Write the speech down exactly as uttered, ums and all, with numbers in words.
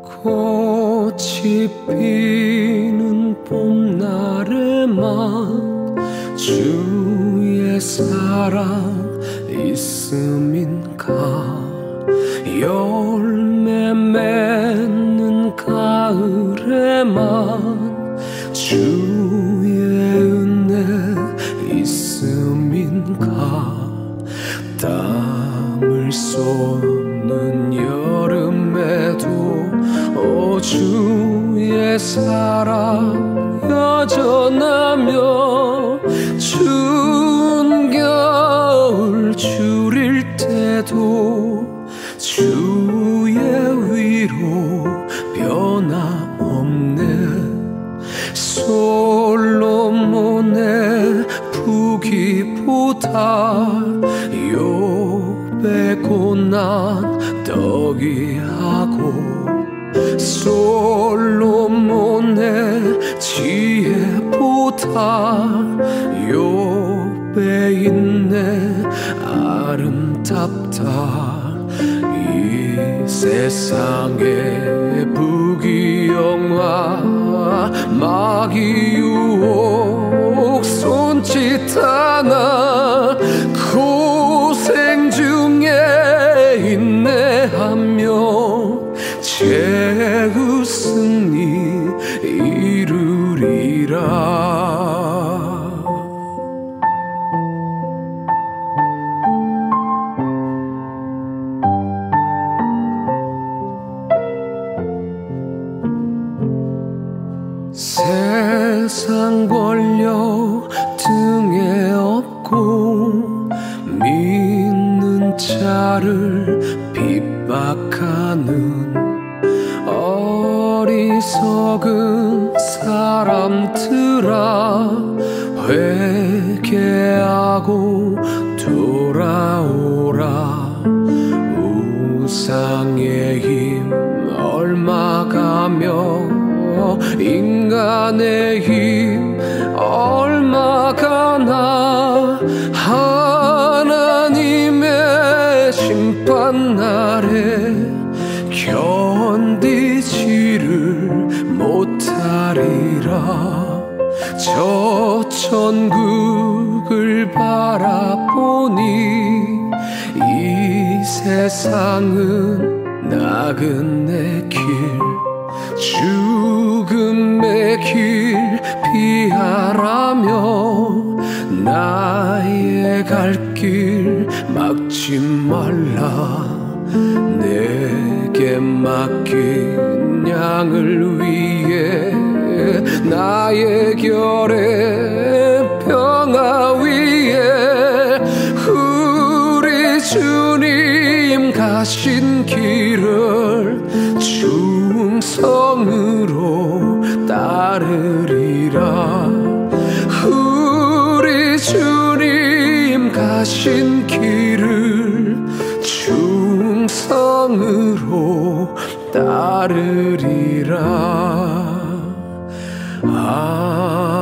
꽃이 피는 봄날에만 주의 사랑 있음인가. 열매 맺는 가을에만 주의 은혜 있음인가. 땀을 쏟는 여름에도 오 주의 사랑 여전하며 추운 겨울 줄일 때도 주의 위로 변함없네. 솔로몬의 부귀보다 욥의 고난 덕이하고 솔로몬의 지혜보다 욥의 인내 아름답다. 이 세상의 부귀영화 마귀 유혹 손짓 하나 고생 중에 인내하며 최후 승리 이루리라. 세상 권력 등에 업고 믿는 자를 핍박하는 어리석은 사람들아, 회개하고 돌아오라. 우상의 힘 얼마 가며 인간의 힘 얼마 가나. 하나님의 심판날에 견디지를 못하리라. 저 천국을 바라보니 이 세상은 나그네 길, 죽음의 길 피하라며 나의 갈 길 막지 말라. 내게 맡긴 양을 위해 나의 결의 평화 위에 우리 주님 가신 길을 충성으로 따르리라. 우리 주님 가신 길을 충성으로 따르리라. 아